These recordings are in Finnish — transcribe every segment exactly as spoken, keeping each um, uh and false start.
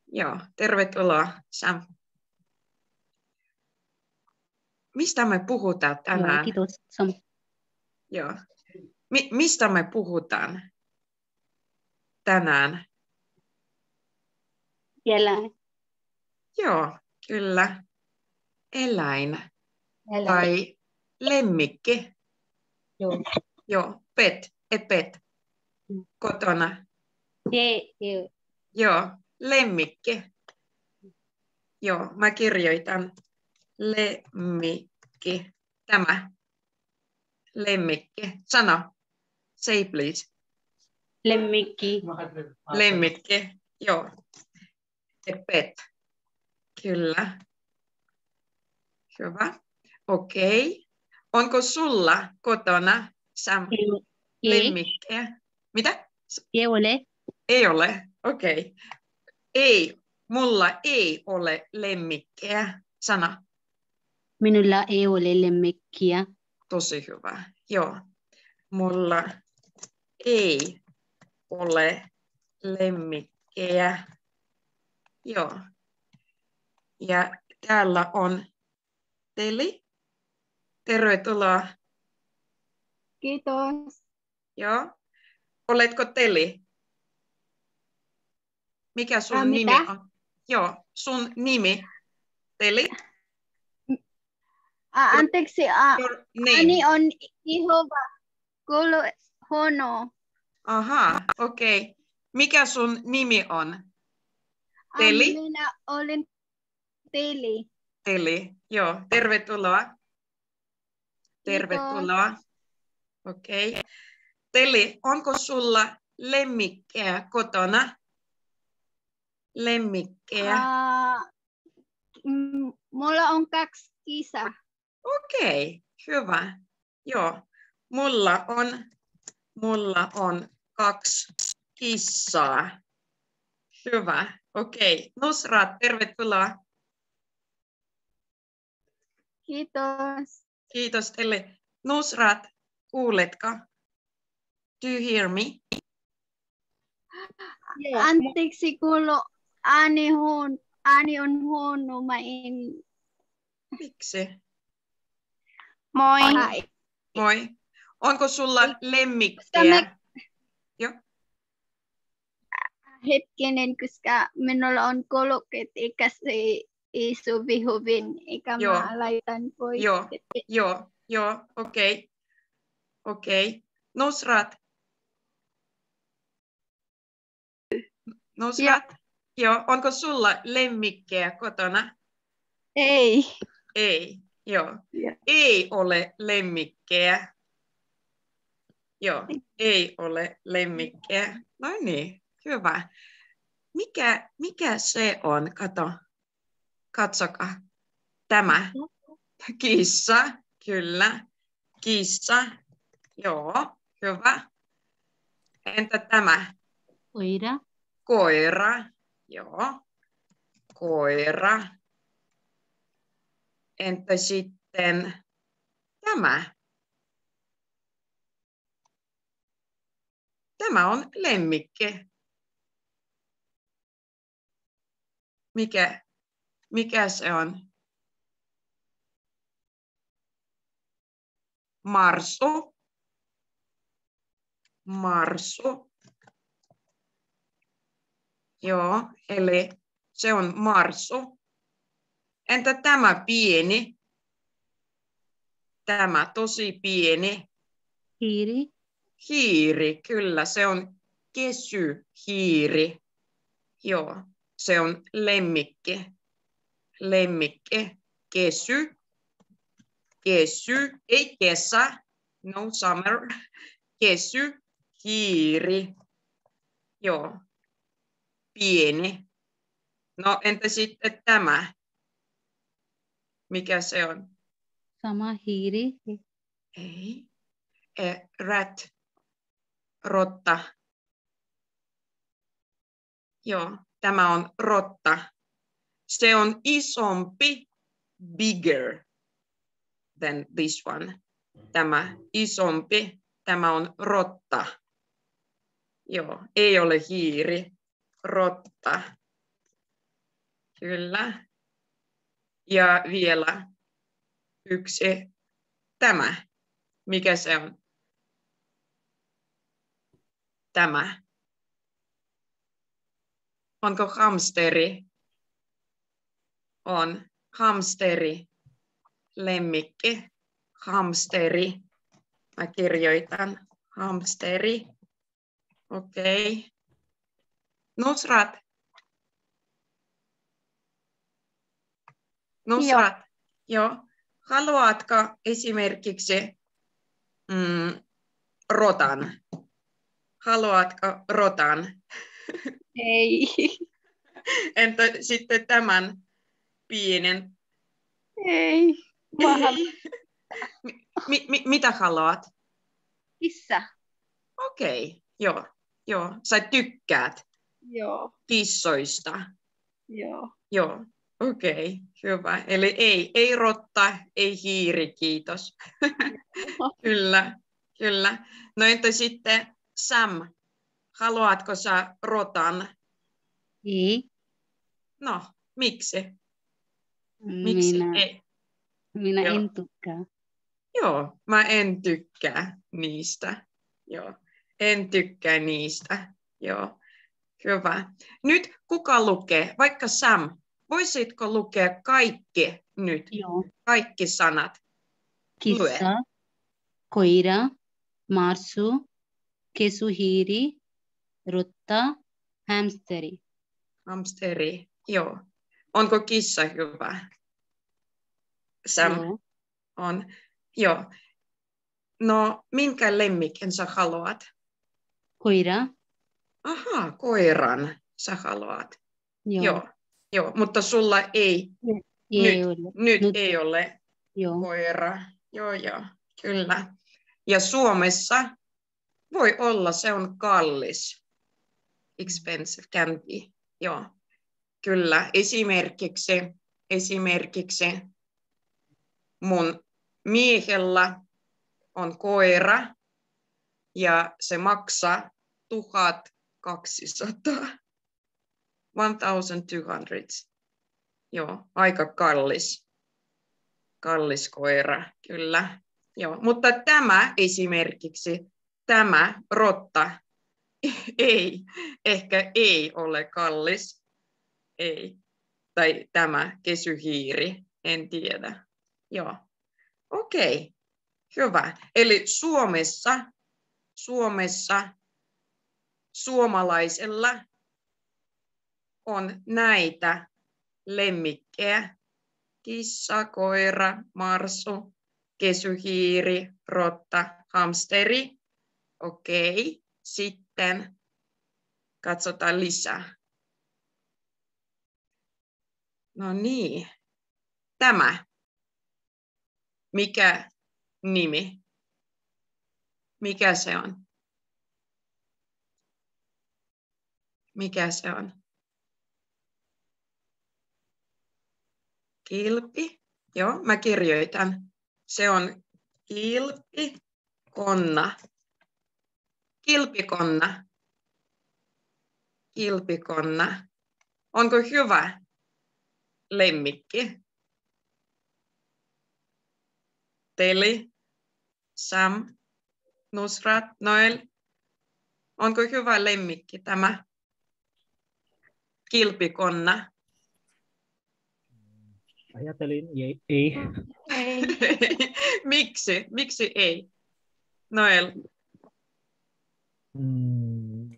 Joo, tervetuloa Sam. Mistä me puhutaan tänään? Joo, kiitos Sam. Joo. Mi- mistä me puhutaan tänään? Eläin. Joo, kyllä. Eläin. Eläin. Tai lemmikki. Joo. Joo, pet, e pet. Mm. Kotona. Ei, ei. Joo, lemmikki. Joo, mä kirjoitan lemmikki. Tämä. Lemmikki. Sano. Say please. Lemmikki. Lemmikki. Joo. E pet. Kyllä. Hyvä. Okei. Onko sulla kotona, Sam, Ei. lemmikkejä? Mitä? Ei ole. Ei ole. Okei. Ei. Mulla ei ole lemmikkejä. Sana. Minulla ei ole lemmikkiä. Tosi hyvä. Joo. Mulla ei ole lemmikkejä. Joo. Ja täällä on Teli. Tervetuloa. Kiitos. Joo. Oletko Teli? Mikä sun Ää, nimi mitä? on? Joo, sun nimi. Teli. Ää, anteeksi, ää, Your name. Ani on Ihova. Kuulu Hono. Aha, okei. Okay. Mikä sun nimi on? Ää, Teli? Minä olen Teli. Teli. Joo, tervetuloa. Tervetuloa. Okei. Okay. Teli, onko sulla lemmikkejä kotona? Lemmikkejä. Ää, mm, mulla on kaksi kissaa. Okei, okay, hyvä. Joo, mulla on, mulla on kaksi kissaa. Hyvä, okei. Okay. Nusrat, tervetuloa. Kiitos. Kiitos teille. Nusrat, kuuletko? Do you hear me? Anteeksi, kuulu Ani, huon, Ani on huono. Mä en... Miksi? Moi. Moi. Onko sulla lemmikkejä? Mä... Joo. Hetkinen, koska minulla on kolokkeet, eikä se ei sovi hyvin, eikä Joo. mä laitan pois. Joo, joo, joo, okei. Okay. Okei. Okay. Nusrat. Nusrat. Joo. Joo. Onko sulla lemmikkejä kotona? Ei. Ei, joo. Ja. Ei ole lemmikkejä. Joo, ei ole lemmikkejä. No niin, hyvä. Mikä, mikä se on? Kato. Katsokaa. Tämä. Kissa, kyllä. Kissa. Joo, hyvä. Entä tämä? Koira. Koira. Joo. Koira. Entä sitten tämä? Tämä on lemmikki. Mikä, mikä se on? Marsu. Marsu. Joo, eli se on marsu. Entä tämä pieni? Tämä tosi pieni. Hiiri. Hiiri, kyllä, se on kesyhiiri. Joo, se on lemmikki. Lemmikki, kesy. Kesy, ei kesä, no summer. Kesy, hiiri. Joo, pieni. No entä sitten tämä? Mikä se on? Sama hiiri. Ei. E, rat. Rotta. Joo, tämä on rotta. Se on isompi, bigger than this one. Tämä isompi, tämä on rotta. Joo, ei ole hiiri, rotta. Kyllä. Ja vielä yksi. Tämä. Mikä se on? Tämä. Onko hamsteri? On. Hamsteri. Lemmikki. Hamsteri. Mä kirjoitan. Hamsteri. Okei. Okay. Nusrat. Nusrat. Joo. Joo. Haluatko esimerkiksi mm, rotan? Haluatko rotan? Ei. Entä sitten tämän pienen? Ei. Mä haluan mi, mi, mitä haluat? kissa. Okei, okay. Joo. Joo. Sä tykkäät Joo. kissoista. Joo. Joo. Okei, okay. Hyvä. Eli ei, ei rotta, ei hiiri, kiitos. Kyllä, kyllä. No entä sitten Sam, haluatko sä rotan? Ei. No, miksi? Miksi Minä, ei? minä Joo. en tykkää. Joo, mä en tykkää niistä. Joo, en tykkää niistä. Joo, hyvä. Nyt kuka lukee? Vaikka Sam, voisitko lukea kaikki nyt? Joo. Kaikki sanat. Kissa, Lue. koira, marsu, kesuhiiri, rotta, hamsteri. Hamsteri. Joo. Onko kissa hyvä? Sam Joo. on. Joo. No, minkä lemmikin sä haluat? Koira. Aha, koiran sä haluat. Joo. Joo. Joo, mutta sulla ei, Ei nyt, ole. nyt Nyt- ei ole Joo. koira. Joo, joo, kyllä. Ja Suomessa voi olla, se on kallis. Expensive can be. Joo, kyllä. Esimerkiksi, esimerkiksi mun miehellä on koira ja se maksaa tuhat kaksisataa. tuhatkaksisataa. Joo, aika kallis. Kallis koira, kyllä. Joo, mutta tämä esimerkiksi, tämä rotta, ei, ehkä ei ole kallis. Ei. Tai tämä kesyhiiri, en tiedä. Joo, okei, okay. Hyvä. Eli Suomessa, Suomessa suomalaisella on näitä lemmikkejä. Kissa, koira, marsu, kesyhiiri, rotta, hamsteri. Okei, okay. Sitten katsotaan lisää. No niin, tämä. Mikä nimi? Mikä se on? Mikä se on? Kilpi. Joo, mä kirjoitan. Se on kilpikonna. Kilpikonna. Kilpikonna. Onko hyvä lemmikki? Teli, Sam, Nusrat, Noel. Onko hyvä lemmikki tämä kilpikonna? Ajattelin ei. ei. Ei. Miksi? Miksi ei? Noel. Mm.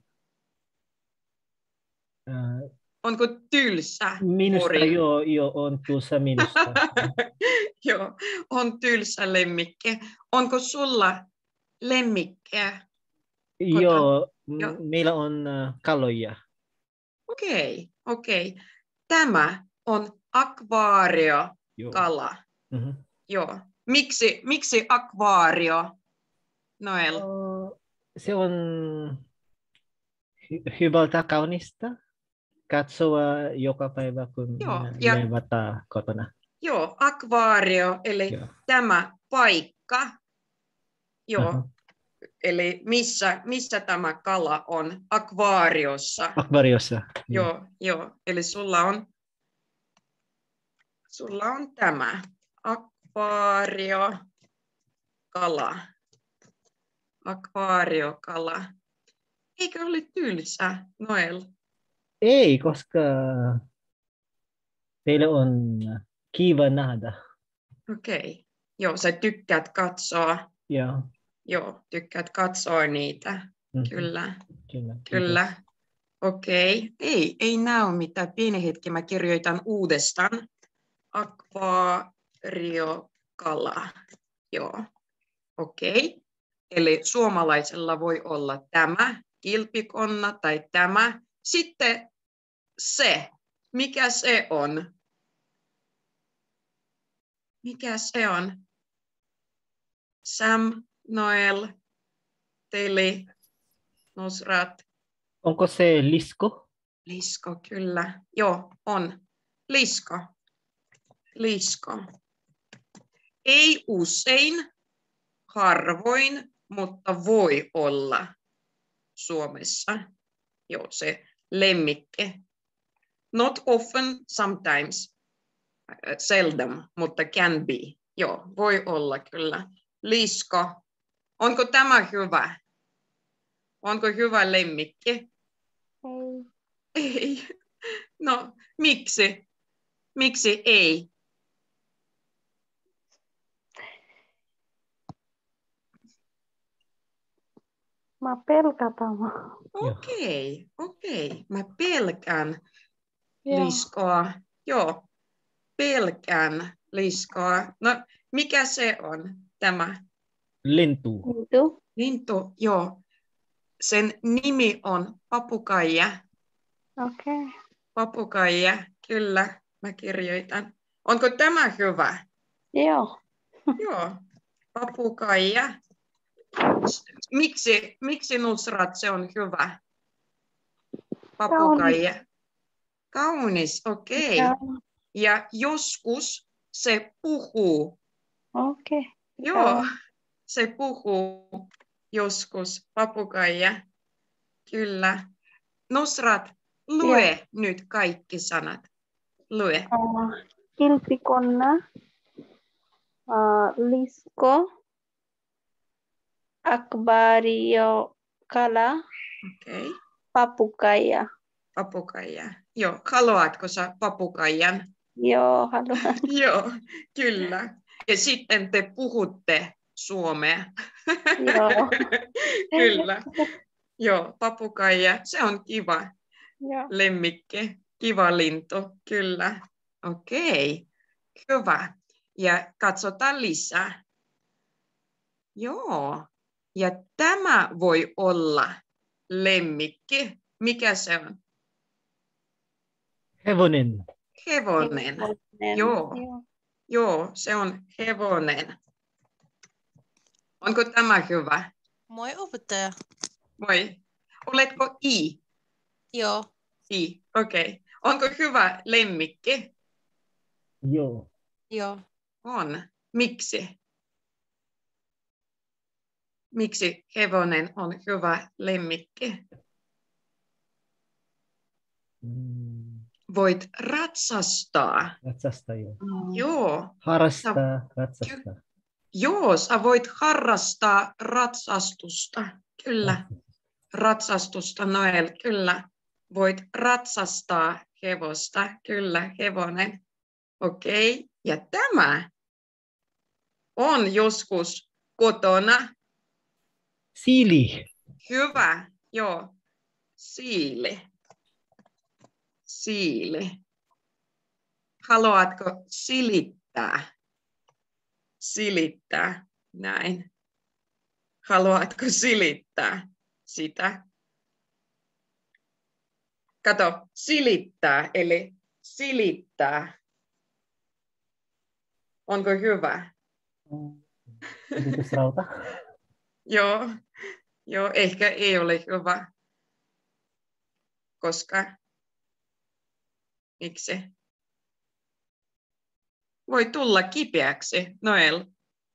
Äh, Onko tylsä? minusta Ori? joo, joo, on tuossa minusta. Joo, on tylsä lemmikki. Onko sulla lemmikkejä? joo, m- Joo. meillä on äh, kaloja. Okei, okei. Tämä on akvaario Joo. kala. Mhm. Joo. Miksi, miksi akvaario? Noel. Oh, se on hy- hyvältä kaunista katsoa joka päivä, kun Joo, äh, ja- levätä kotona. Joo, akvaario, eli Joo. tämä paikka. Joo, Aha. eli missä, missä tämä kala on? Akvaariossa. Akvariossa. Joo, joo. Eli sulla on sulla on tämä. Akvaario, kala. Akvaariokala. Eikö ole tylsä, Noel? Ei, koska teille on kiva nähdä. Okei. Okay. Joo, sä tykkäät katsoa. Joo. Joo, tykkäät katsoa niitä. Mm-hmm. Kyllä. Kyllä. Kyllä. Okei. Okay. Ei, ei näy mitään. Pieni hetki, mä kirjoitan uudestaan. Akvaariokala. Joo. Okei. Okay. Eli suomalaisella voi olla tämä kilpikonna tai tämä. Sitten se. Mikä se on? Mikä se on? Sam, Noel, Teli, Nusrat. Onko se lisko? Lisko, kyllä. Joo, on. Lisko. Lisko. Ei usein, harvoin, mutta voi olla Suomessa. Joo, se lemmikki. Not often, sometimes. Seldom, mutta can be. Joo, voi olla kyllä. Lisko. Onko tämä hyvä? Onko hyvä lemmikki? Ei. Ei. No, miksi? Miksi ei? Mä pelkätän. Okei, okei. Mä pelkään Joo. liskoa. Joo, pelkään liskoa. No, mikä se on tämä? Lintu. Lintu. Lintu, joo. Sen nimi on papukaija. Okei. Okay. Papukaija, kyllä, mä kirjoitan. Onko tämä hyvä? Joo. Joo, papukaija. Miksi, miksi Nusrat se on hyvä? Papukaija. Kaunis, okei. Okay. Ja joskus se puhuu. Okei. Okay. Joo, se puhuu joskus, papukaija. Kyllä. Nusrat, lue Joo. nyt kaikki sanat. Lue. Uh, kilpikonna, uh, lisko, akvaariokala, Okei. Okay. papukaija. Papukaija. Joo, haluatko sä papukaijan? Joo, haluan. Joo, kyllä. Ja sitten te puhutte suomea. Joo. Kyllä. Joo, papukaija, se on kiva. Joo. Lemmikki, kiva lintu, kyllä. Okei, hyvä. Ja katsotaan lisää. Joo, ja tämä voi olla lemmikki. Mikä se on? Hevonen. Hevonen. Hevonen. Joo. Joo. Joo, se on hevonen. Onko tämä hyvä? Moi opettaja. Moi. Oletko I? Joo. I, okei. Okay. Onko hyvä lemmikki? Joo. Joo. On. Miksi? Miksi hevonen on hyvä lemmikki? Mm. Voit ratsastaa. Ratsastaa, joo. Mm. Joo. Harrastaa, Sä- ratsastaa. Joo, sä voit harrastaa ratsastusta. Kyllä. Ratsastusta, Noel, kyllä. Voit ratsastaa hevosta. Kyllä, hevonen. Okei. Okay. Ja tämä on joskus kotona. Siili. Hyvä. Joo. Siili. Siili. Haluatko silittää? Silittää. Näin. Haluatko silittää sitä? Kato, silittää, eli silittää. Onko hyvä? Yritysrauta. Joo, joo, ehkä ei ole hyvä. Koska? Miksi? Voi tulla kipeäksi, Noel.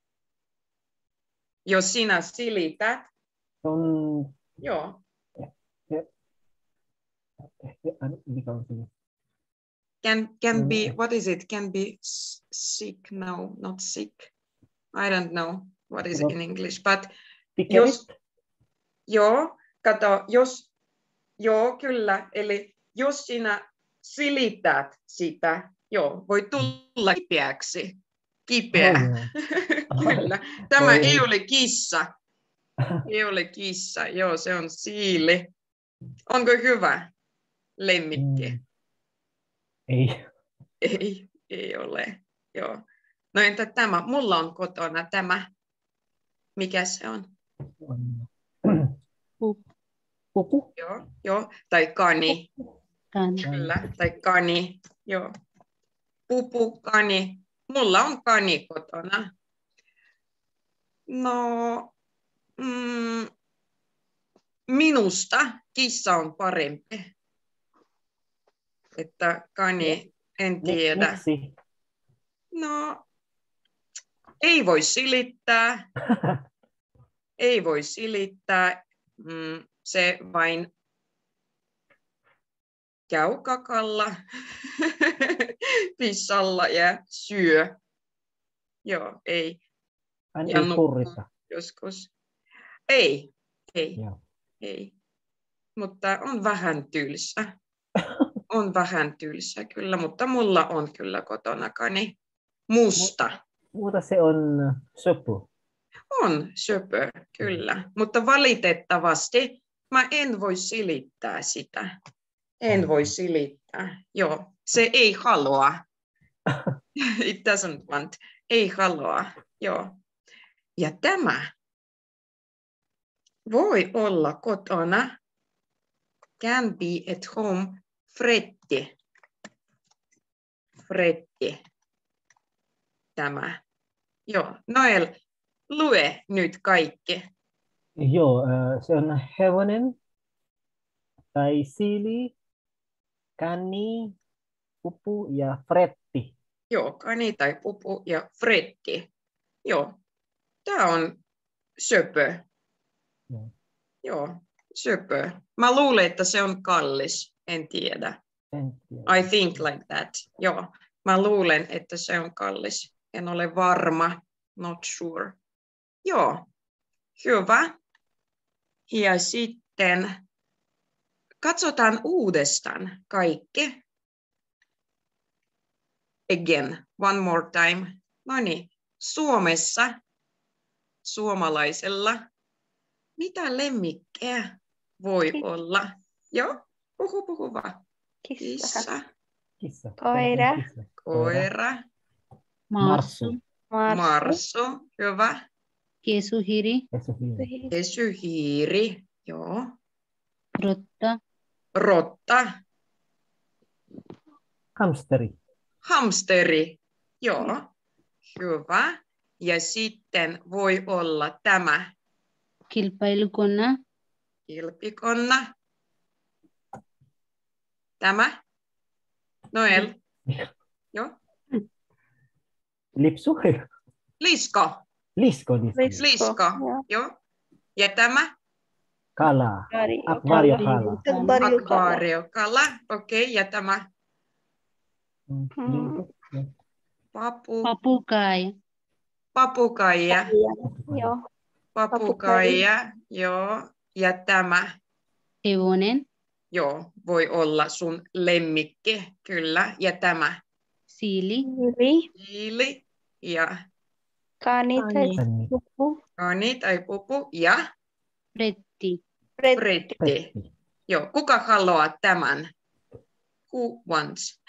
Jos sinä silität. On... Joo. Mikä on siinä? Can can be, Mm. what is it? Can be s- sick? No, not sick. I don't know what is No. in English, but Pikerit? jos, joo, kato, jos, joo, kyllä, eli jos sinä silität sitä, joo, voi tulla kipeäksi. Kipeä. Oh, joo. Kyllä. Tämä Oi. ei ole kissa. Ei ole kissa, joo, se on siili. Onko hyvä lemmikki? Mm. Ei. Ei, ei ole. Joo. No entä tämä? Mulla on kotona tämä. Mikä se on? Pupu? Joo, joo. Tai kani. Kani. Kyllä, tai kani. Joo. Pupu, kani. Mulla on kani kotona. No, mm, minusta kissa on parempi. Että kani, en Mi- tiedä. Miksi? No, ei voi silittää. Ei voi silittää. Mm, se vain käy kakalla, pissalla ja syö. Joo, ei. Hän Ja ei nukkuu purrita. joskus. Ei, ei, Joo. ei. Mutta on vähän tylsä. On vähän tylsä kyllä, mutta mulla on kyllä kotona kani. Musta. Mutta se on söpö. On söpö, kyllä. Mutta valitettavasti mä en voi silittää sitä. En voi silittää. Joo, se ei halua. It doesn't want. Ei halua. Joo. Ja tämä voi olla kotona. Can be at home. Fretti. Fretti. Tämä. Joo, Noel, lue nyt kaikki. Joo, äh, se on hevonen tai siili, kani, pupu ja fretti. Joo, kani tai pupu ja fretti. Joo, tämä on söpö. Joo. Joo, söpö. Mä luulen, että se on kallis. En tiedä. En tiedä. I think like that. Joo, mä luulen, että se on kallis. En ole varma. Not sure. Joo, hyvä. Ja sitten katsotaan uudestaan kaikki. Again, one more time. No niin, Suomessa, suomalaisella, mitä lemmikkejä voi olla? Joo, puhu, puhu vaan. Kissa. Kissa, Kissa. Koira. Kissa. koira, Marsu. Marsu. marsu, hyvä. Kesuhiri. Kesuhiiri. Kesyhiiri, joo. Rotta. Rotta, Hamsteri. hamsteri, joo. Hyvä. Ja sitten voi olla tämä Kilpailukonna. kilpikonna. Tämä. Noel. Joo. Lipsu. Lisko. Lisko. Lisko. Lisko. Joo. Ja tämä Kala. Kari. Akvaariokala. akvaariokala. Okei. Okay. Ja tämä Mm, lintu. papu. Papukai. Papukaija. Joo. Papukaija. Joo. Ja tämä. Hevonen. Joo. Voi olla sun lemmikki. Kyllä. Ja tämä. Siili. Hiiri. Hiili. Ja Kani tai Kani. pupu. kani tai pupu. Ja Pretti. Fretti. fretti. Fretti. Joo, kuka haluaa tämän? Who wants?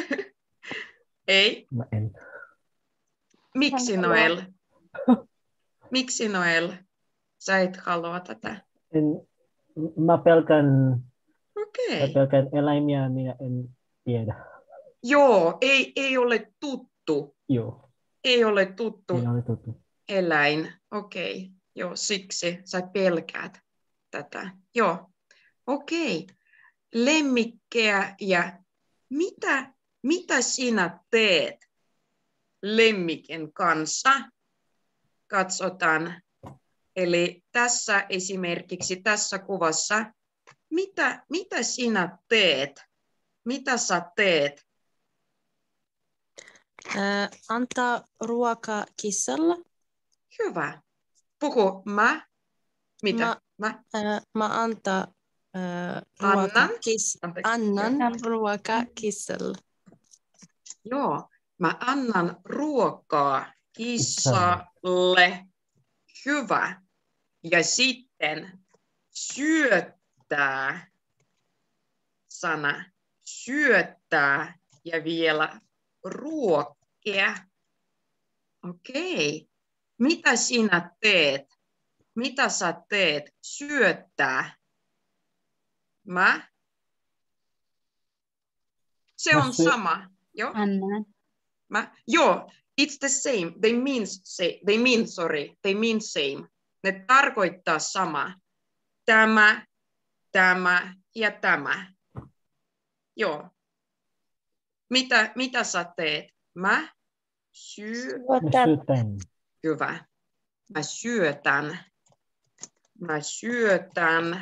Ei. Mä en. Miksi Hän Noel? Miksi Noel? Sä et halua tätä. en. Mä pelkän, Okei. mä pelkän eläimiä, minä en tiedä. Joo, ei, ei ole tuttu. Joo, Ei ole tuttu ei ole tuttu. eläin. Okei. Joo, siksi sä pelkäät tätä. Joo. Okei. Lemmikkejä ja mitä, mitä sinä teet lemmikin kanssa? Katsotaan. Eli tässä esimerkiksi tässä kuvassa, mitä, mitä sinä teet? Mitä sä teet Ää, antaa ruokaa kissalle. Hyvä. Puhu mä. Mitä? Mä, Mä. ää, mä antaa ää, ruokaa Annan. kis, Anteeksi. annan Joo. ruokaa kissalle. Joo. Mä annan ruokaa kissalle. Hyvä. Ja sitten syöttää. Sana. Syöttää. Ja vielä ruokkia. Okei. Mitä sinä teet? Mitä sä teet? Syöttää. Mä. Se Mä on syö- sama. Joo. Annan. Mä. Joo. It's the same. They mean, say, they mean, sorry. They mean same. Ne tarkoittaa sama. Tämä, tämä ja tämä. Joo. Mitä, mitä sä teet? Mä syö. Mä syötän. Hyvä. Mä syötän. Mä syötän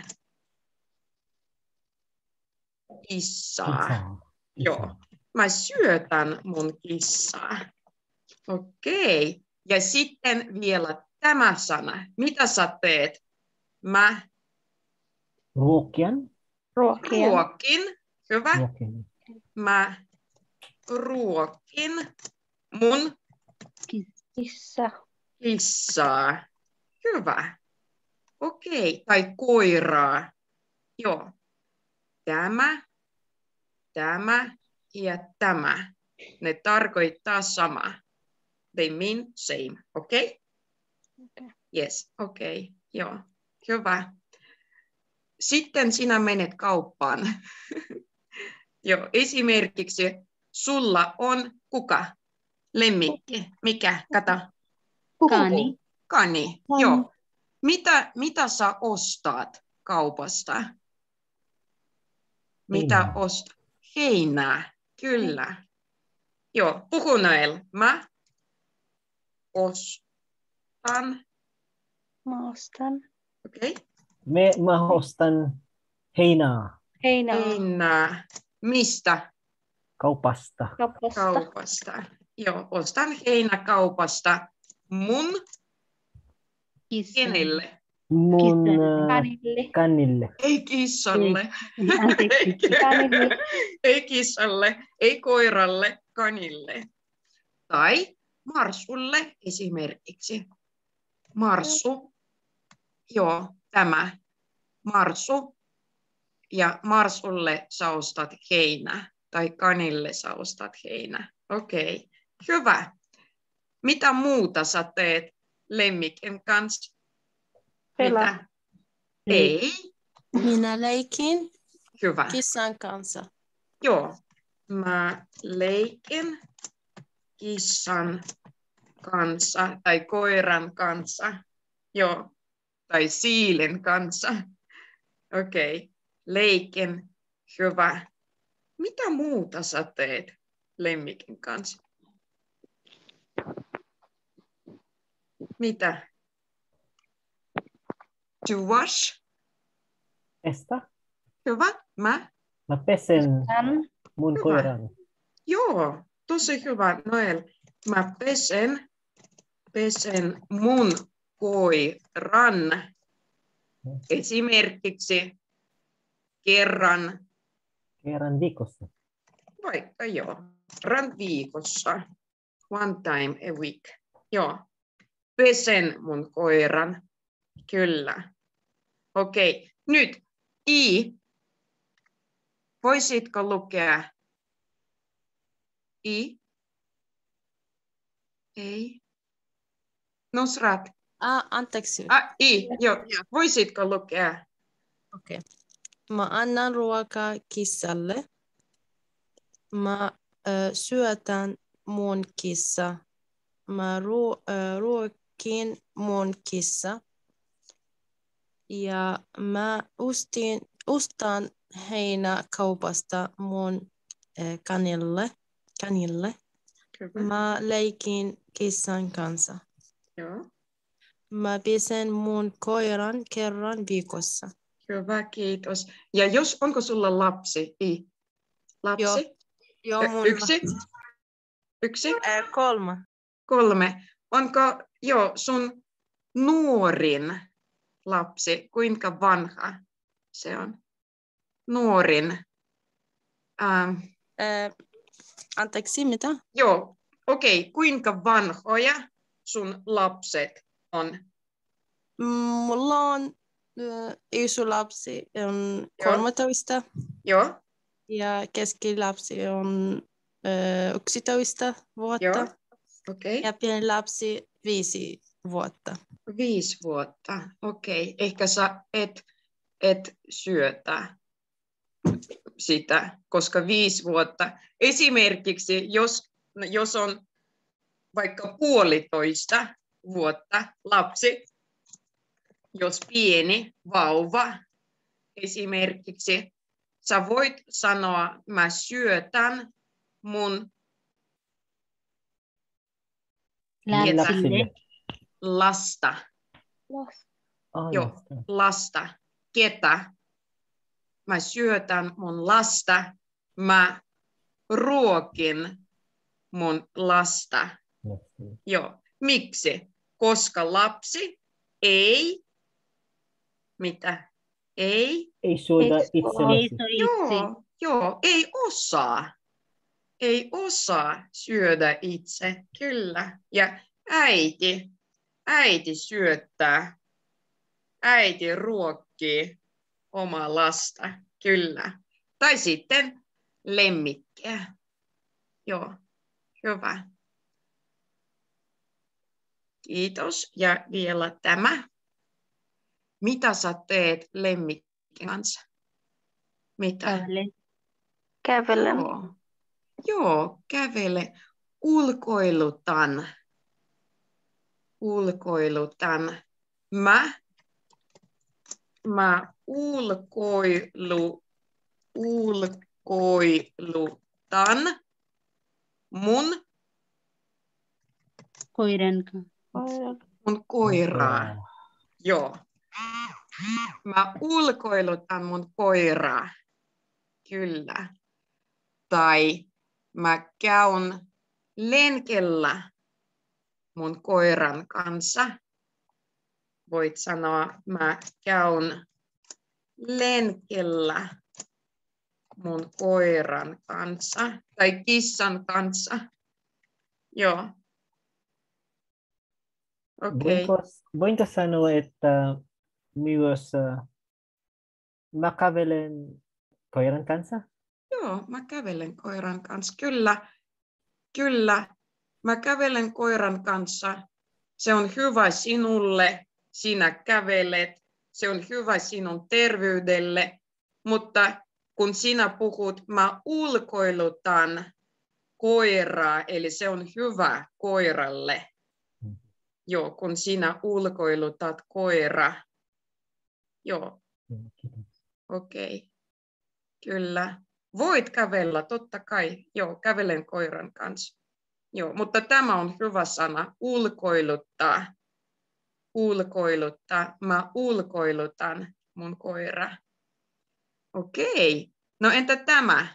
kissaa. Kissaa. Joo. Mä syötän mun kissaa. Okei. Ja sitten vielä tämä sana. Mitä sä teet? Mä Ruokian. Ruokia. ruokin. Hyvä. Ruokin. Mä ruokin mun Kissa. kissaa. Hyvä. Okei. Tai koiraa. Joo. Tämä, tämä ja tämä. Ne tarkoittaa sama. They mean same. Okei? Okay. Yes. Okei. Joo. Hyvä. Sitten sinä menet kauppaan. Joo. Esimerkiksi sulla on kuka? Lemmikki. Mikä? Kato. Kani. Kani. Joo. Mitä, mitä sä ostat kaupasta? Mitä Heinää. ostat? Heinää. Kyllä. Joo. Puhu Noel. Mä ostan. Mä ostan. Okei. Okay. Me, mä ostan heinää Heinää. Heinää. Mistä? kaupasta. Kaupasta. Kaupasta. Joo. Ostan heinäkaupasta. Mun Kissa. kenelle? Mun Kissalle. äh, Kanille. kanille. Ei kissalle. Anteeksi. Kanille. Ei kissalle, ei koiralle, kanille. Tai Marsulle esimerkiksi. Marsu. Joo, tämä. Marsu. Ja Marsulle sä ostat heinä. Tai kanille sä ostat heinä. Okei, okay. Hyvä. Mitä muuta sä teet lemmikin kanssa? Pelaa. Mitä? Ei. Minä leikin Hyvä. kissan kanssa. Joo, mä leikin kissan kanssa tai koiran kanssa. Joo, tai siilin kanssa. Okei, okay. Leikin. Hyvä. Mitä muuta sä teet lemmikin kanssa? Mitä? To wash. Pestä. Hyvä. Mä. Mä pesen Tän. mun Hyvä. koiran. Joo, tosi hyvä, Noel. Mä pesen, pesen mun koiran esimerkiksi kerran, Kerran viikossa. vaikka joo, kerran viikossa. One time a week. Joo, pesen mun koiran. Kyllä. Okei, nyt I. Voisitko lukea? I. Ei. Nusrat. Ah, anteeksi. Ah, I. Joo, voisitko lukea? Okei. Mä annan ruokaa kissalle. Mä ö, syötän mun kissa. Mä ruo, ö, ruokin mun kissa. Ja mä ostin, ostan heinäkaupasta mun ö, kanille. kanille. Hyvä. Mä leikin kissan kanssa. Joo. Mä pesen mun koiran kerran viikossa. Hyvä, kiitos. Ja jos, onko sulla lapsi? I. Lapsi? Joo. Joo, mun Yksi? Yksi? Äh, kolme. Kolme. Onko jo sun nuorin lapsi, kuinka vanha se on? Nuorin. Ähm, Äh, anteeksi, mitä? joo, okei. Okay. Kuinka vanhoja sun lapset on? Mulla on äh, iso lapsi on kolmetoista Joo, ja keskilapsi on äh, yksitoista vuotta joo. Okei. ja pieni lapsi viisi vuotta. Viisi vuotta. Okei. Ehkä sä et, et syötä sitä, koska viisi vuotta. Esimerkiksi jos, jos on vaikka puolitoista vuotta lapsi, jos pieni vauva esimerkiksi, sä voit sanoa, mä syötän mun Lapsille. lasta. Oh, Joo, lasta. lasta. Ketä? Mä syötän mun lasta. Mä ruokin mun lasta. Lasta. Joo. Miksi? Koska lapsi ei, mitä? Ei, Ei syödä Ei itsellesi. Ei joo, joo, ei osaa. Ei osaa syödä itse, kyllä. Ja äiti, äiti syöttää, äiti ruokkii omaa lasta, kyllä. Tai sitten lemmikkiä. Joo, hyvä. Kiitos. Ja vielä tämä. Mitä sä teet lemmikin kanssa? Mitä? Kävele. Kävelen. Joo. Joo, kävele. Ulkoilutan. Ulkoilutan. Mä, mä ulkoilu, ulkoilutan mun, Koiran kanssa. mun koiraa. Wow. Joo. Mä ulkoilutan mun koiraa. Kyllä. Tai mä käyn lenkellä mun koiran kanssa. Voit sanoa, mä käyn lenkellä mun koiran kanssa tai kissan kanssa. Joo. Okei. Okay. Voinko, voinko sanoa, että myös äh, mä kävelen koiran kanssa? Joo, mä kävelen koiran kanssa. Kyllä, kyllä. Mä kävelen koiran kanssa. Se on hyvä sinulle. Sinä kävelet. Se on hyvä sinun terveydelle. Mutta kun sinä puhut, mä ulkoilutan koiraa, eli se on hyvä koiralle. Mm. Joo, kun sinä ulkoilutat koiraa. Joo, Mm, kiitos. okei. Okay. Kyllä. Voit kävellä, totta kai. Joo, kävelen koiran kanssa. Joo, mutta tämä on hyvä sana, ulkoiluttaa. Ulkoiluttaa. Mä ulkoilutan mun koiraa. Okei. No entä tämä?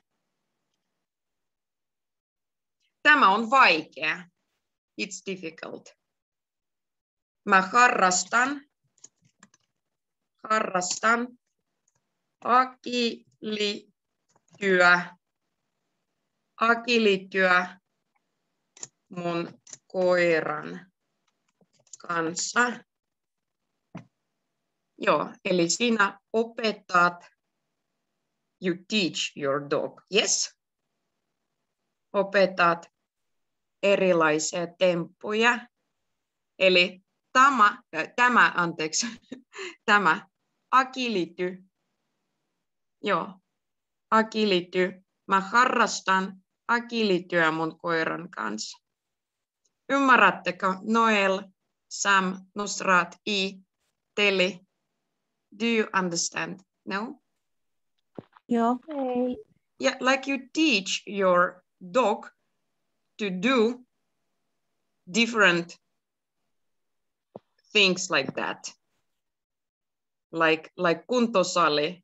Tämä on vaikea. It's difficult. Mä harrastan, harrastan agilityö, agilityö mun koiran kanssa. Joo, eli sinä opetat, you teach your dog, yes? Opetat erilaisia temppuja. Eli tämä, tämä anteeksi, tämä agility, joo, agility, mä harrastan agilityä mun koiran kanssa. Ymmärrättekö Noel, Sam, Nusrat, I, Teli? Do you understand? No? Joo. Ei. Yeah, like you teach your dog to do different things like that. Like, like kuntosali,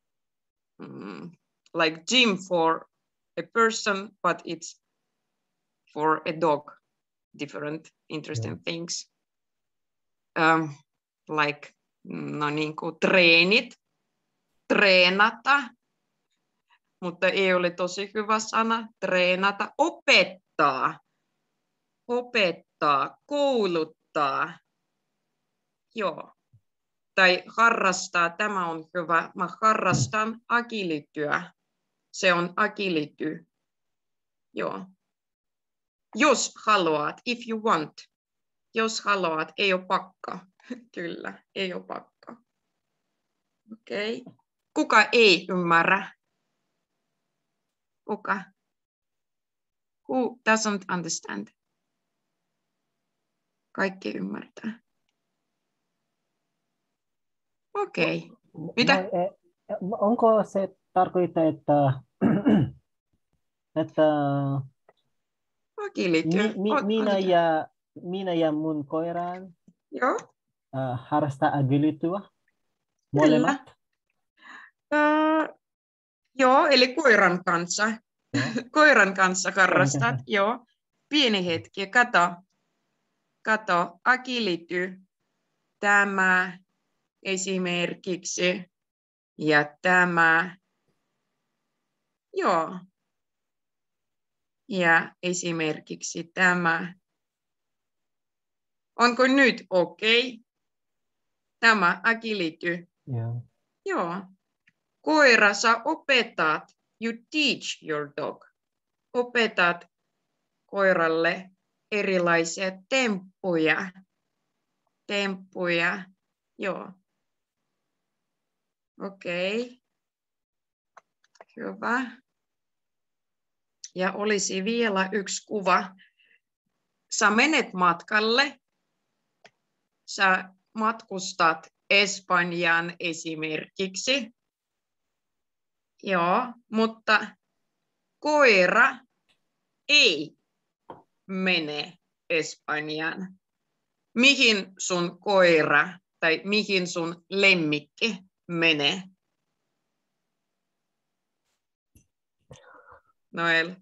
mm, like gym for a person, but it's for a dog, different interesting yeah. things. Um, like, no niin kuin treenit, treenata, mutta ei ole tosi hyvä sana, treenata, opettaa, opettaa, kouluttaa, joo. Tai harrastaa, tämä on hyvä, mä harrastan agilityä, se on agility, joo. Jos haluat, if you want, jos haluat, ei ole pakka, kyllä, ei ole pakka. Okei, okay. Kuka ei ymmärrä? Kuka? Who doesn't understand? Kaikki ymmärtää. Okei. Okay. Mitä? No, onko se tarkoittaa, että, että mi, mi, minä, ja, minä ja mun koiran Joo. Uh, harrastaa agilityä? Molemmat? Uh, joo, eli koiran kanssa. Joo. Koiran kanssa harrastat, joo. Pieni hetki, kato. Kato, agility. Tämä esimerkiksi. Ja tämä. Joo. Ja esimerkiksi tämä. Onko nyt okei? Okay? Tämä agility. Yeah. Joo. Koira, sä opetat. You teach your dog. Opetat koiralle erilaisia temppuja. Temppuja. Joo. Okei. Okay. Hyvä. Ja olisi vielä yksi kuva. Sä menet matkalle. Sä matkustat Espanjaan esimerkiksi. Joo, mutta koira ei mene Espanjaan. Mihin sun koira tai mihin sun lemmikki menee? Noel.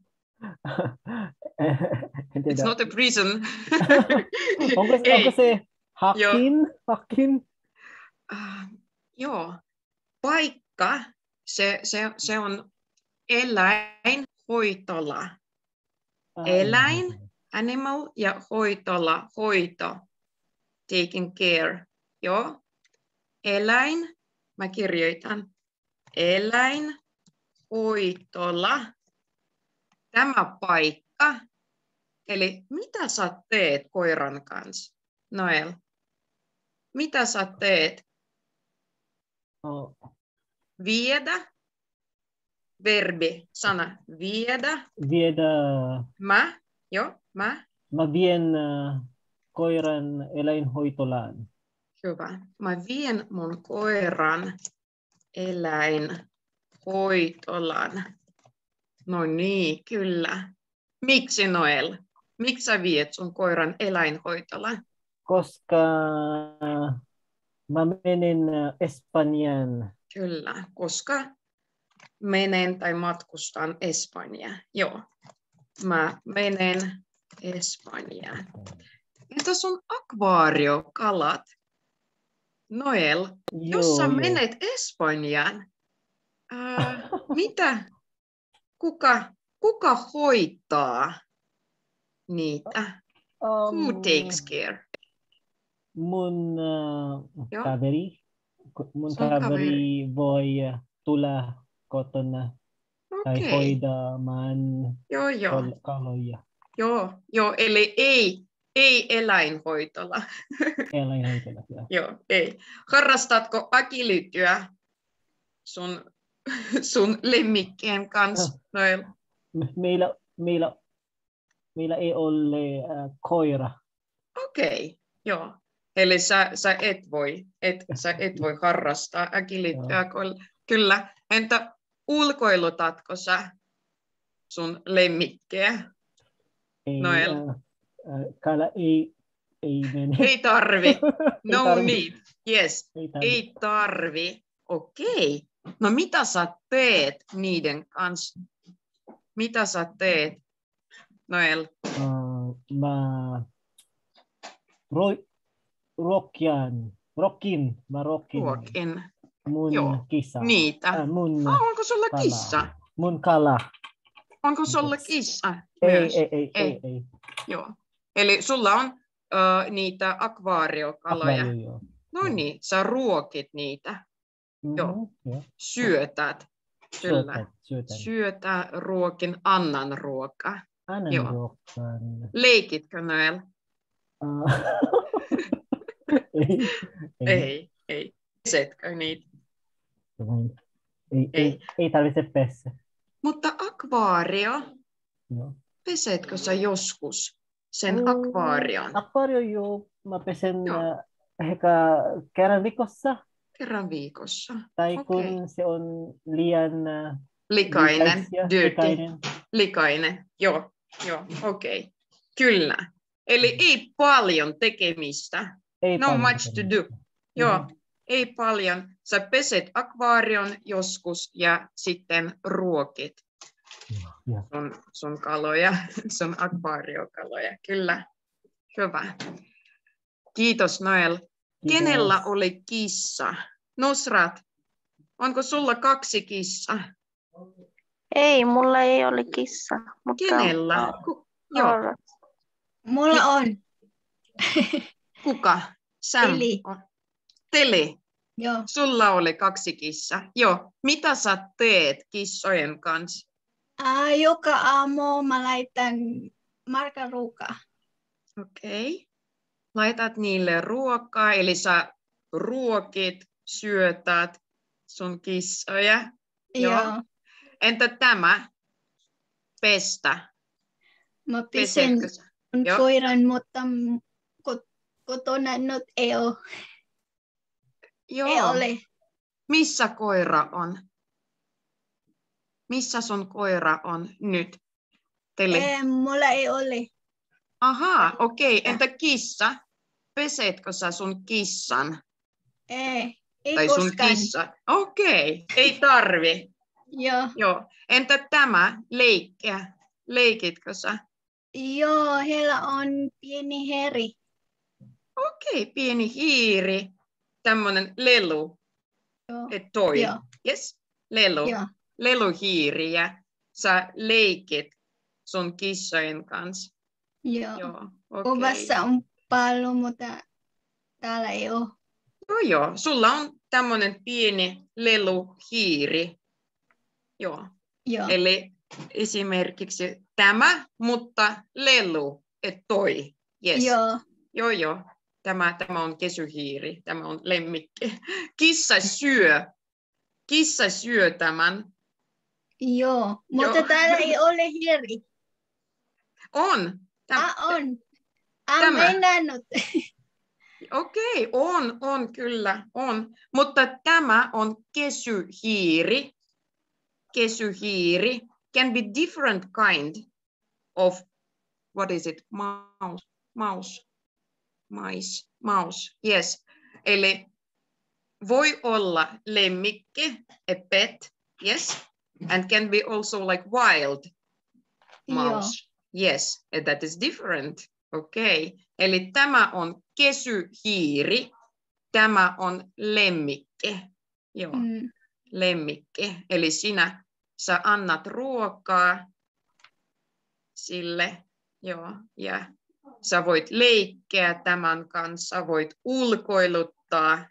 It's not a prison. onko, onko se hakin? hakin? Uh, joo. Paikka, se, se, se on eläinhoitola. Eläin, animal ja hoitola, hoito. Taking care. Joo. Eläin, mä kirjoitan. Eläinhoitola. Tämä paikka. Eli mitä sä teet koiran kanssa, Noel? Mitä sä teet? Oh. Viedä. Verbi, sana viedä. Viedä. Mä, joo, mä. Mä vien uh, koiran eläinhoitolaan. Hyvä. Mä vien mun koiran eläinhoitolaan. No niin, kyllä. Miksi Noel? Miksi sä viet sun koiran eläinhoitolaan? Koska mä menen Espanjaan. Kyllä, koska menen tai matkustan Espanjaan. Joo, mä menen Espanjaan. Entäs sun akvaariokalat? Noel, joo, jos sä joo. menet Espanjaan, ää, mitä? Kuka, kuka hoitaa niitä? Um, Who takes care? Mun uh, kaveri. Mun kaveri, kaveri voi tulla kotona okay. tai hoidamaan joo, joo. kaloja. Joo, joo, eli ei, ei eläinhoitola. Eläinhoitola, joo. Joo, ei. Harrastatko agilityä sun, sun lemmikkien kanssa, Noel? Meillä, meillä, meillä ei ole uh, koira. Okei, okay, joo. Eli sä, sä, et voi, et, sä et voi harrastaa agilityä, kyllä. Entä ulkoilutatko sä sun lemmikkiä, Noel? Ei, uh, uh, kala ei, ei mene. Ei tarvi. No tarvi. Need. Yes. Ei tarvi. Ei tarvi. Okei. Okay. No mitä sä teet niiden kanssa? Mitä sä teet? Noel. Uh, ma ro, rokyan. Rokin. Mä rokin. Ruokin. Mun Joo, kissa. niitä. Äh, mun Ah, onko sulla kala. kissa? Mun kala. Onko sulla Yes. kissa Ei, myös? ei, ei, Ei. ei, ei. Joo. Eli sulla on uh, niitä akvaariokaloja. Akvario, joo. No niin, sä ruokit niitä. Mm-hmm. Joo. Joo. Syötät. Kyllä. Syötän, syötän. Syötä, ruokin, annan ruokaa. Annan Joo. ruokan. Leikitkö Noel? Uh, ei, ei. Ei, ei. Pesetkö niitä? Ei, Ei. ei, ei tarvitse pestä. Mutta akvaario, Joo. pesetkö sä joskus sen Mm, akvaarion? Akvaario, joo. Mä pesen Joo. äh, ehkä kerran viikossa. Kerran viikossa. Tai Okei. kun se on liian äh, Likainen, likaisia, dirty, likainen. likainen. Joo, joo, okei. Okay. Kyllä. Eli ei paljon tekemistä. Ei No paljon much to tekemistä. do. Joo, Mhm. ei paljon. Sä peset akvaarion joskus ja sitten ruokit Joo. sun, sun kaloja, sun akvaariokaloja. Kyllä, hyvä. Kiitos Noel. Kiitos. Kenellä oli kissa? Nusrat, onko sulla kaksi kissaa? Ei, mulla ei ole kissa. Mutta Kenellä? Ku- joo. Joo. Mulla on. Kuka? Sam. Teli. on. Teli. Joo. Sulla oli kaksi kissaa. Joo. Mitä sä teet kissojen kanssa? Ää, joka aamu mä laitan margaruukaa. Okei. Okay. Laitat niille ruokaa, eli sä ruokit, syötät sun kissoja. Joo. Joo. Entä tämä? Pestä. Mä pesen Pesetkö sä? mun Joo. koiran, mutta ko- kotona nyt ei ole. Joo. Ei ole. Missä koira on? Missä sun koira on nyt? Teli. Ei, mulla ei ole. Ahaa, okei. Okay. Entä kissa? Pesetkö sä sun kissan? Ei, ei tai sun koskaan. kissa? Okei, okay. Ei tarvi. Joo. Joo. Entä tämä leikkiä? Leikitkö sä? Joo, heillä on pieni heri. Okei, okay. Pieni hiiri. Tämmönen lelu. Joo. Et toi. Joo. Yes, lelu. Joo. Leluhiiri ja sä leikit sun kissojen kanssa. Joo. Joo, okei. Ovassa on paljon, mutta täällä ei ole. Joo, joo. Sulla on tämmönen pieni leluhiiri. Joo. Joo. Eli esimerkiksi tämä, mutta lelu, et toi. Yes. Joo. Joo, joo. Tämä, tämä on kesyhiiri. Tämä on lemmikki. Kissa syö. Kissa syö tämän. Joo, mutta Joo. täällä ei ole heri. On. Täm, Ah, on. Ah, Tämä. mä en nähnyt. Okei, okay, on, on kyllä, on. Mutta tämä on kesyhiiri. Kesyhiiri can be different kind of, what is it, mouse, mouse, mice, mouse, yes. Eli voi olla lemmikki, a pet, yes, and can be also like wild mouse, yes, and that is different. Okei, okay. Eli tämä on kesyhiiri, tämä on lemmikki, joo, Mm. lemmikki. Eli sinä, sä annat ruokaa sille, joo, ja sä voit leikkiä tämän kanssa, voit ulkoiluttaa.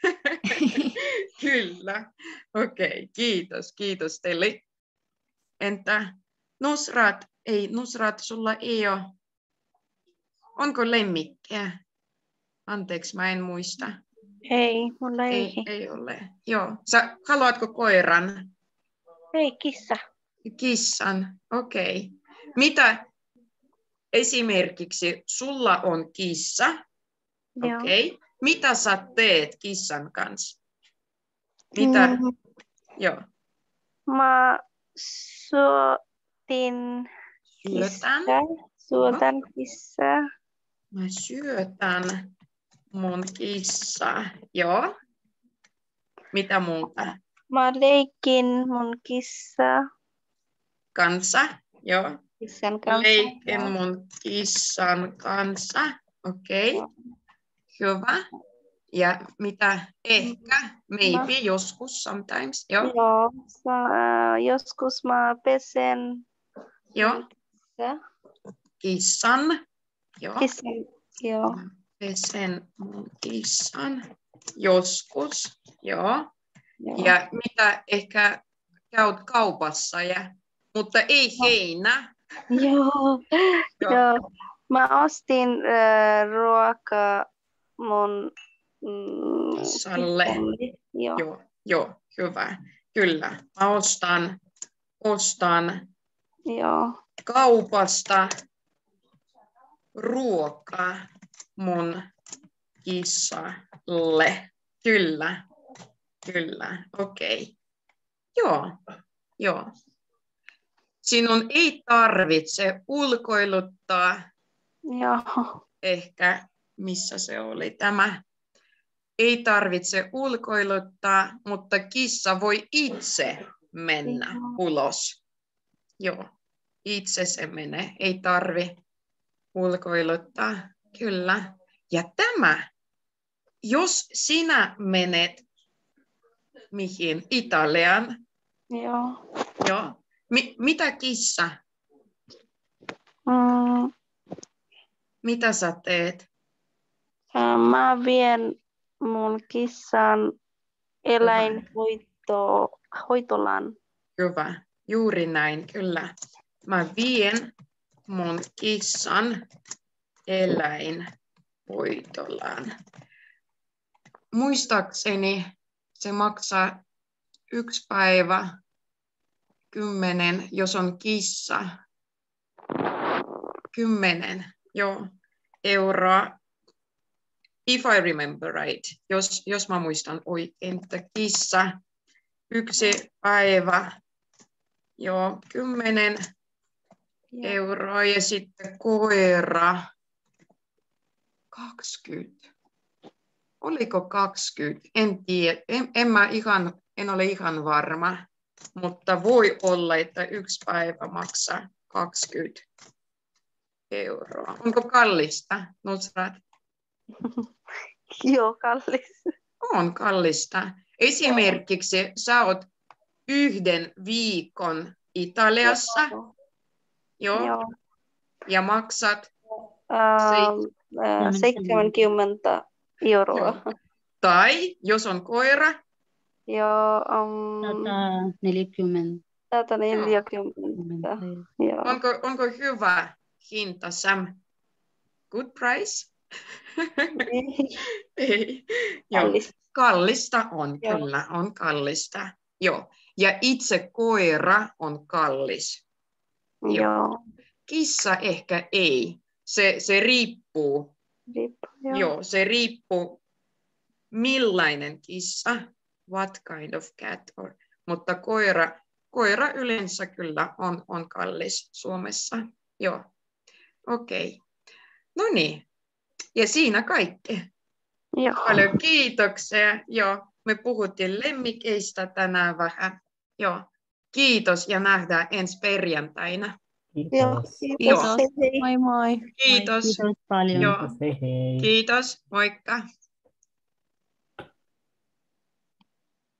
Kyllä, okei, okay. Kiitos, kiitos teille. Entä Nusrat, ei, Nusrat, sulla ei ole. Onko lemmikkiä? Anteeksi, mä en muista. Ei, mulla ei. Ei, ei ole. Joo. Sä, haluatko koiran? Ei, kissa. Kissan, okei. Okay. Mitä esimerkiksi sulla on kissa? Joo. Okei. Okay. Mitä sä teet kissan kanssa? Mitä? Mm, Joo. mä syötin Syötän. kissaa. Syötän kissaa. Mä syötän mun kissaa. Joo. Mitä muuta? Mä leikin mun kissaa. Kanssa. Joo. Kissan kanssa. Leikin Joo. mun kissan kanssa. Okei. Joo. Hyvä. Ja mitä ehkä, maybe, joskus, sometimes. Joo. Joo. Sa- joskus mä pesen Joo. kissa. Kissan. Joo. Kissan. Joo. Pesen mun kissan. Joskus. Joo. Joo. Ja mitä ehkä käyt kaupassa, ja, mutta ei heinä. Joo. Joo. Joo. Mä ostin äh, ruokaa mun mm, Kissalle. kissalle. Joo. Joo, joo, hyvä. Kyllä. Mä ostan, ostan Joo. kaupasta ruokaa mun kissalle. Kyllä, kyllä, okei. Okay. Joo, joo. Sinun ei tarvitse ulkoiluttaa, Joo. ehkä missä se oli tämä. Ei tarvitse ulkoiluttaa, mutta kissa voi itse mennä Joo. ulos. Joo, itse se menee. Ei tarvi ulkoiluttaa. Kyllä. Ja tämä, jos sinä menet mihin? Italiaan. Joo. Joo. Mi- mitä kissa? Mm, Mitä sä teet? äh, mä vien mun kissan eläinhoitolan. Hyvä. Juuri näin, kyllä. Mä vien mun kissan eläinhoitolaan. Muistaakseni se maksaa yksi päivä kymmenen, jos on kissa. Kymmenen, joo, euroa. If I remember right, jos, jos mä muistan oikein, että kissa yksi päivä, joo, kymmenen Joo. euroa ja sitten koira kaksikymmentä. Oliko kaksikymmentä? En tiedä, en, en mä ihan, en ole ihan varma, mutta voi olla, että yksi päivä maksaa kaksikymmentä euroa. Onko kallista, Nusrat? Joo, kallis. On kallista. Esimerkiksi sä oot yhden viikon Italiassa, Joo. joo, Joo. ja maksat, Ähm, äh, seitsemänkymmentä euroa. joo. Tai jos on koira, Joo. Um, Sata neljäkymmentä. sata neljäkymmentä. Joo. onko, onko hyvä hinta, Sam? Good price? Ei. Joo. Kallis. Kallista on, Joo. kyllä, on kallista. Joo. Ja itse koira on kallis. Joo. Joo. Kissa ehkä ei. Se, se riippuu. Riippuu, joo. Joo, se riippuu millainen kissa, what kind of cat, or, mutta koira, koira yleensä kyllä on, on kallis Suomessa. Joo, okei. Okay. No niin, ja siinä kaikki. Joo. Paljon kiitoksia. Joo, me puhuttiin lemmikeistä tänään vähän. Joo, kiitos ja nähdään ensi perjantaina. Joo. Kiitos. Kiitos. Joo. Hei, hei. Moi moi. Kiitos. Kiitos paljon. Joo, Hei hei. kiitos. Moikka.